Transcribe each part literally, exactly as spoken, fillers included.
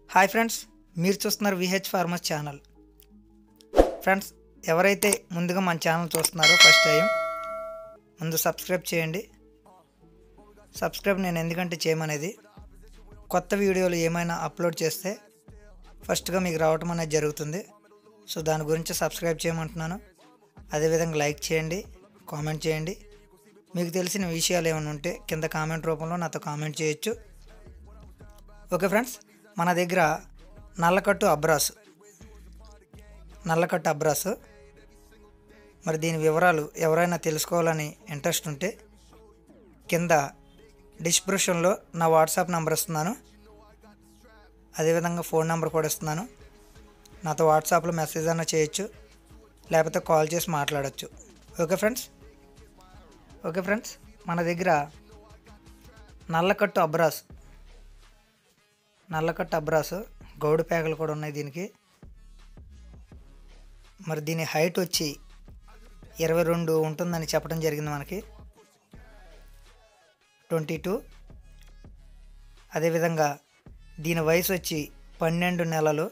Hi friends, మీరు చూస్తున్నారు VH farmers channel. Friends, ఎవరైతే ముందుగా మన ఛానల్ చూస్తున్నారో ఫస్ట్ టైం ముందు సబ్స్క్రైబ్ చేయండి. సబ్స్క్రైబ్ నేను ఎందుకంటే చేయమనేది, కొత్త వీడియోలు ఏమైనా అప్లోడ్ చేస్తే ఫస్ట్గా మీకు రావటం అనేది జరుగుతుంది. సో దాని గురించి సబ్స్క్రైబ్ చేయమంటున్నాను. అదేవిధంగా లైక్ చేయండి, కామెంట్ చేయండి. మీకు తెలిసిన విషయాలు ఏమైనా ఉంటే కింద కామెంట్ రూపంలో నాతో కామెంట్ చేయొచ్చు. ఓకే ఫ్రెండ్స్, మన దగ్గర నల్లకట్టు అబ్రాస్ నల్లకట్టు అబ్రాస్ మరి దీని వివరాలు ఎవరైనా తెలుసుకోవాలని ఇంట్రెస్ట్ ఉంటే కింద డిస్క్రిప్షన్లో నా వాట్సాప్ నెంబర్ ఇస్తున్నాను. అదేవిధంగా ఫోన్ నెంబర్ కూడా ఇస్తున్నాను. నాతో వాట్సాప్లో మెసేజ్ అన్న చేయొచ్చు, లేకపోతే కాల్ చేసి మాట్లాడచ్చు. ఓకే ఫ్రెండ్స్ ఓకే ఫ్రెండ్స్ మన దగ్గర నల్లకట్టు అబ్రాస్ నల్లకట్టు అబ్రాస్ గౌడు పేగలు కూడా ఉన్నాయి దీనికి. మరి దీని హైట్ వచ్చి ఇరవై రెండు ఉంటుందని చెప్పడం జరిగింది మనకి, ట్వంటీ టూ. అదేవిధంగా దీని వయసు వచ్చి పన్నెండు నెలలు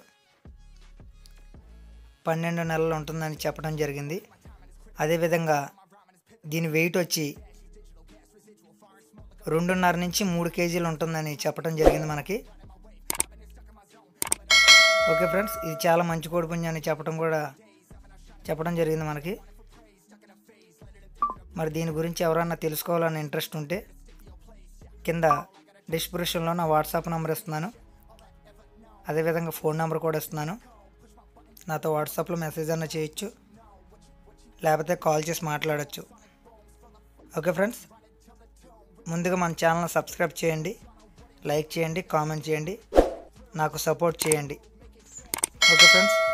పన్నెండు నెలలు ఉంటుందని చెప్పడం జరిగింది. అదేవిధంగా దీని వెయిట్ వచ్చి రెండున్నర నుంచి మూడు కేజీలు ఉంటుందని చెప్పడం జరిగింది మనకి. ఓకే ఫ్రెండ్స్, ఇది చాలా మంచి కోడిపుంజి అని చెప్పడం కూడా చెప్పడం జరిగింది మనకి. మరి దీని గురించి ఎవరన్నా తెలుసుకోవాలని ఇంట్రెస్ట్ ఉంటే కింద డిస్క్రిప్షన్లో నా వాట్సాప్ నెంబర్ ఇస్తున్నాను. అదేవిధంగా ఫోన్ నెంబర్ కూడా ఇస్తున్నాను. నాతో వాట్సాప్లో మెసేజ్ అన్న చేయొచ్చు, లేకపోతే కాల్ చేసి మాట్లాడచ్చు. ఓకే ఫ్రెండ్స్, ముందుగా మన ఛానల్ సబ్స్క్రైబ్ చేయండి, లైక్ చేయండి, కామెంట్ చేయండి, నాకు సపోర్ట్ చేయండి. Okay friends.